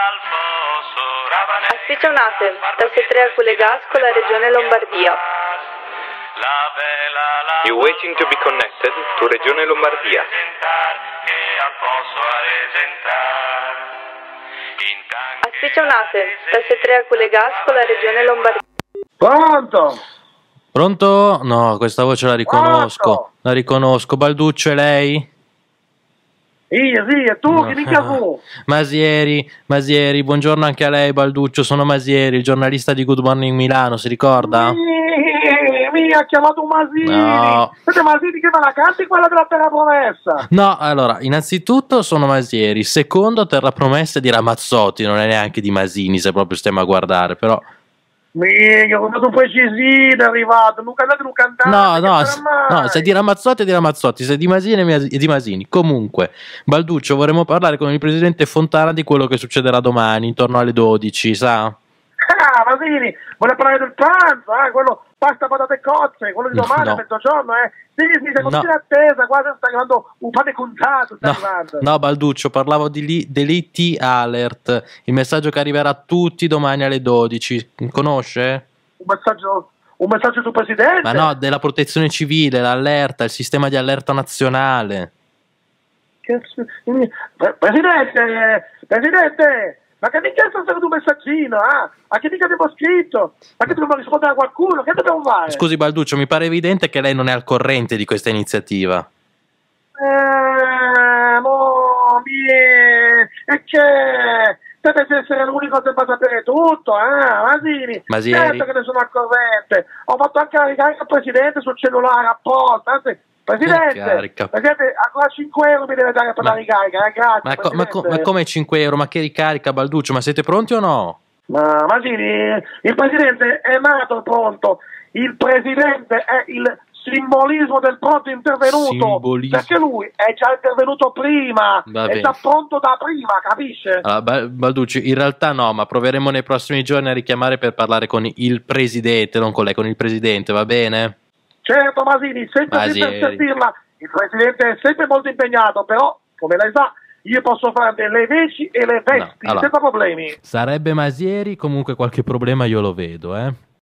Aspiccionate, da Setrea collegas con la regione Lombardia. You waiting to be connected to Regione Lombardia. Aspiccionate, da Setrea collegas con la regione Lombardia. Pronto? Pronto? No, questa voce la riconosco. Pronto? La riconosco. Balduccio, è lei? Io, sì, e tu, che mica fu? Masieri, buongiorno anche a lei, Balduccio. Sono Masieri, il giornalista di Good Morning Milano, si ricorda? Mi ha chiamato Masini. No. Siete Masini che me la canti quella della terra promessa? No, allora, innanzitutto sono Masieri. Secondo, Terra Promessa è di Ramazzotti, non è neanche di Masini, se proprio stiamo a guardare, però... Mica, ho fatto un precisino, è arrivato. Non cantate, non cantate. No, se è di Ramazzotti è di Ramazzotti, se è di Masini è di Masini. Comunque, Balduccio, vorremmo parlare con il presidente Fontana di quello che succederà domani, intorno alle 12, sa? Ah, Masini, vuole parlare del pranzo, quello pasta, patate cotte, quello di domani a mezzogiorno, Sì, siamo tutti in attesa, qua sta arrivando un pane contato, sta arrivando. No, Balduccio, parlavo dell'IT Alert, il messaggio che arriverà a tutti domani alle 12. Conosce? Un messaggio sul presidente? Ma no, della protezione civile, l'allerta, il sistema di allerta nazionale. Presidente, ma che mica sta servindo un messaggino, Ma che mica abbiamo scritto? Ma che dobbiamo rispondere a qualcuno? Che dobbiamo fare? Scusi Balduccio, mi pare evidente che lei non è al corrente di questa iniziativa. E che deve essere l'unico che va a sapere tutto, Masini. Certo che ne sono al corrente. Ho fatto anche la ricarica al presidente sul cellulare apposta, anzi. Presidente, ancora 5 euro mi deve dare per la ricarica, grazie. Ma come 5 euro? Ma che ricarica, Balduccio? Ma siete pronti o no? Ma Masini, il presidente è nato pronto, il presidente è il simbolismo del pronto intervenuto, perché lui è già intervenuto prima, è già pronto da prima, capisce? Allora, Balduccio, in realtà no, ma proveremo nei prossimi giorni a richiamare per parlare con il presidente, non con lei, con il presidente, va bene? Certo, Masini, sempre per sentirla, il presidente è sempre molto impegnato, però, come lei sa, io posso fare delle veci e le vesti, senza problemi. Sarebbe Masieri, comunque qualche problema io lo vedo,